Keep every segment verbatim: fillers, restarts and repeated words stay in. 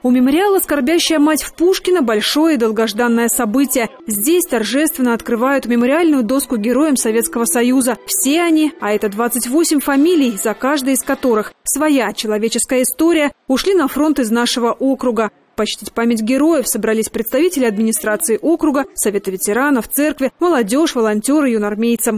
У мемориала «Скорбящая мать» в Пушкино большое и долгожданное событие. Здесь торжественно открывают мемориальную доску героям Советского Союза. Все они, а это двадцать восемь фамилий, за каждой из которых своя человеческая история, ушли на фронт из нашего округа. Почтить память героев собрались представители администрации округа, Совета ветеранов, церкви, молодежь, волонтеры, юнармейцам.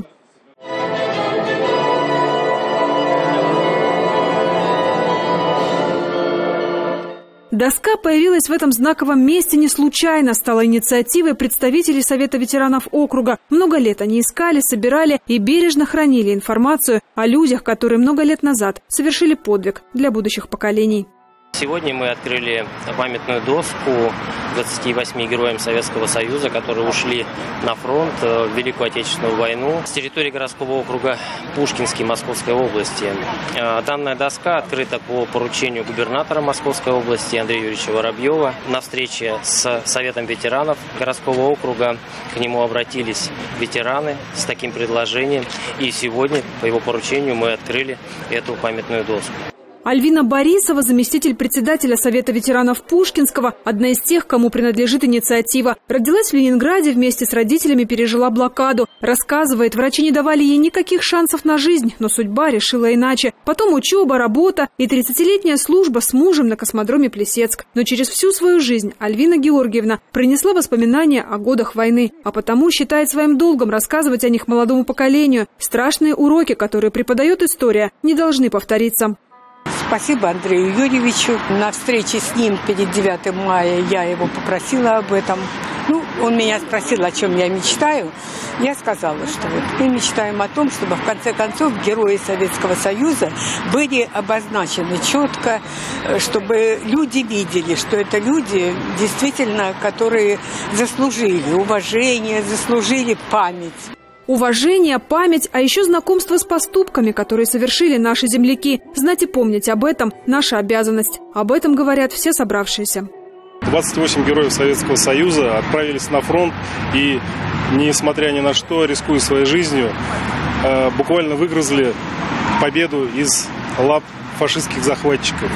Доска появилась в этом знаковом месте не случайно, стала инициативой представителей Совета ветеранов округа. Много лет они искали, собирали и бережно хранили информацию о людях, которые много лет назад совершили подвиг для будущих поколений. Сегодня мы открыли памятную доску двадцати восьми героям Советского Союза, которые ушли на фронт в Великую Отечественную войну с территории городского округа Пушкинский Московской области. Данная доска открыта по поручению губернатора Московской области Андрея Юрьевича Воробьева. На встрече с Советом ветеранов городского округа к нему обратились ветераны с таким предложением. И сегодня по его поручению мы открыли эту памятную доску. Альвина Борисова, заместитель председателя Совета ветеранов Пушкинского, одна из тех, кому принадлежит инициатива. Родилась в Ленинграде, вместе с родителями пережила блокаду. Рассказывает, врачи не давали ей никаких шансов на жизнь, но судьба решила иначе. Потом учеба, работа и тридцатилетняя служба с мужем на космодроме Плесецк. Но через всю свою жизнь Альвина Георгиевна принесла воспоминания о годах войны, а потому считает своим долгом рассказывать о них молодому поколению. Страшные уроки, которые преподает история, не должны повториться. Спасибо Андрею Юрьевичу. На встрече с ним перед девятым мая я его попросила об этом. Ну, он меня спросил, о чем я мечтаю. Я сказала, что вот мы мечтаем о том, чтобы в конце концов герои Советского Союза были обозначены четко, чтобы люди видели, что это люди, действительно, которые заслужили уважение, заслужили память. Уважение, память, а еще знакомство с поступками, которые совершили наши земляки. Знать и помнить об этом – наша обязанность. Об этом говорят все собравшиеся. двадцать восемь героев Советского Союза отправились на фронт и, несмотря ни на что, рискуя своей жизнью, буквально выгрызли победу из лап фашистских захватчиков.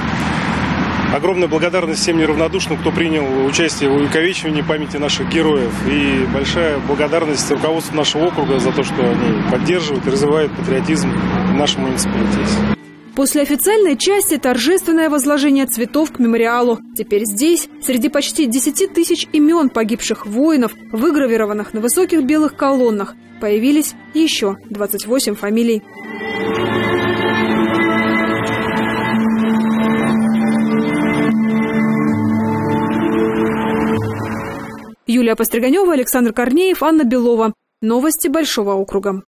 Огромная благодарность всем неравнодушным, кто принял участие в увековечивании памяти наших героев. И большая благодарность руководству нашего округа за то, что они поддерживают и развивают патриотизм в нашем муниципалитете. После официальной части торжественное возложение цветов к мемориалу. Теперь здесь, среди почти десяти тысяч имен погибших воинов, выгравированных на высоких белых колоннах, появились еще двадцать восемь фамилий. Юлия Постриганева, Александр Корнеев, Анна Белова. Новости Большого округа.